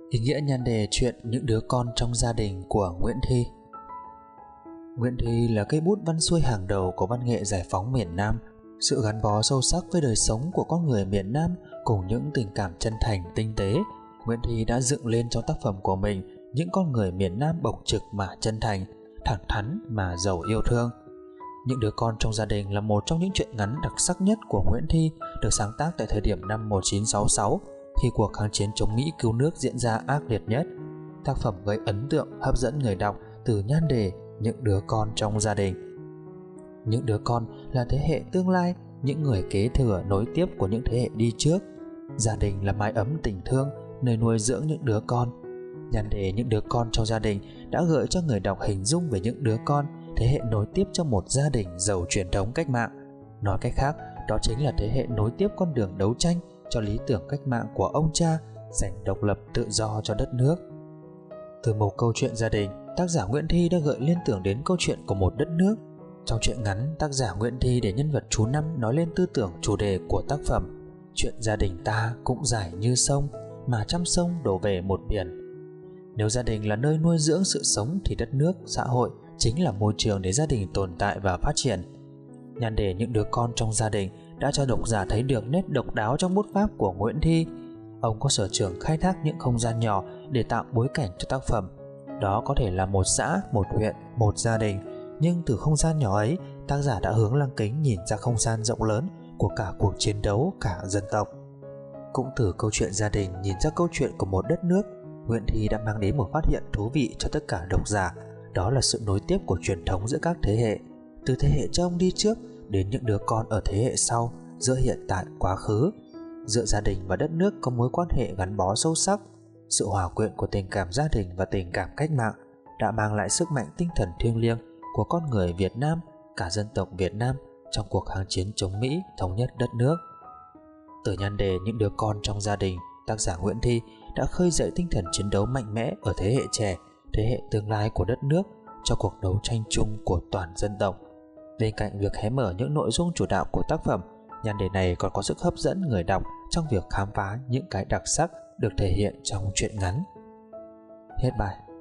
Ý nghĩa nhan đề chuyện Những đứa con trong gia đình của Nguyễn Thi. Nguyễn Thi là cây bút văn xuôi hàng đầu của văn nghệ giải phóng miền Nam. Sự gắn bó sâu sắc với đời sống của con người miền Nam cùng những tình cảm chân thành tinh tế, Nguyễn Thi đã dựng lên trong tác phẩm của mình những con người miền Nam bộc trực mà chân thành, thẳng thắn mà giàu yêu thương. Những đứa con trong gia đình là một trong những truyện ngắn đặc sắc nhất của Nguyễn Thi, được sáng tác tại thời điểm năm 1966, khi cuộc kháng chiến chống Mỹ cứu nước diễn ra ác liệt nhất. Tác phẩm gây ấn tượng hấp dẫn người đọc từ nhan đề Những đứa con trong gia đình. Những đứa con là thế hệ tương lai, những người kế thừa nối tiếp của những thế hệ đi trước. Gia đình là mái ấm tình thương, nơi nuôi dưỡng những đứa con. Nhan đề Những đứa con trong gia đình đã gợi cho người đọc hình dung về những đứa con, thế hệ nối tiếp cho một gia đình giàu truyền thống cách mạng. Nói cách khác, đó chính là thế hệ nối tiếp con đường đấu tranh cho lý tưởng cách mạng của ông cha, giành độc lập tự do cho đất nước. Từ một câu chuyện gia đình, tác giả Nguyễn Thi đã gợi liên tưởng đến câu chuyện của một đất nước. Trong truyện ngắn, tác giả Nguyễn Thi để nhân vật chú Năm nói lên tư tưởng chủ đề của tác phẩm: chuyện gia đình ta cũng dài như sông, mà trăm sông đổ về một biển. Nếu gia đình là nơi nuôi dưỡng sự sống thì đất nước, xã hội chính là môi trường để gia đình tồn tại và phát triển. Nhan đề Những đứa con trong gia đình đã cho độc giả thấy được nét độc đáo trong bút pháp của Nguyễn Thi. Ông có sở trường khai thác những không gian nhỏ để tạo bối cảnh cho tác phẩm. Đó có thể là một xã, một huyện, một gia đình, nhưng từ không gian nhỏ ấy, tác giả đã hướng lăng kính nhìn ra không gian rộng lớn của cả cuộc chiến đấu cả dân tộc. Cũng từ câu chuyện gia đình nhìn ra câu chuyện của một đất nước, Nguyễn Thi đã mang đến một phát hiện thú vị cho tất cả độc giả. Đó là sự nối tiếp của truyền thống giữa các thế hệ, từ thế hệ cha ông đi trước đến những đứa con ở thế hệ sau, giữa hiện tại quá khứ. Giữa gia đình và đất nước có mối quan hệ gắn bó sâu sắc. Sự hòa quyện của tình cảm gia đình và tình cảm cách mạng đã mang lại sức mạnh tinh thần thiêng liêng của con người Việt Nam, cả dân tộc Việt Nam trong cuộc kháng chiến chống Mỹ thống nhất đất nước. Từ nhan đề Những đứa con trong gia đình, tác giả Nguyễn Thi đã khơi dậy tinh thần chiến đấu mạnh mẽ ở thế hệ trẻ, thế hệ tương lai của đất nước cho cuộc đấu tranh chung của toàn dân tộc. Bên cạnh việc hé mở những nội dung chủ đạo của tác phẩm, nhan đề này còn có sức hấp dẫn người đọc trong việc khám phá những cái đặc sắc được thể hiện trong truyện ngắn. Hết bài.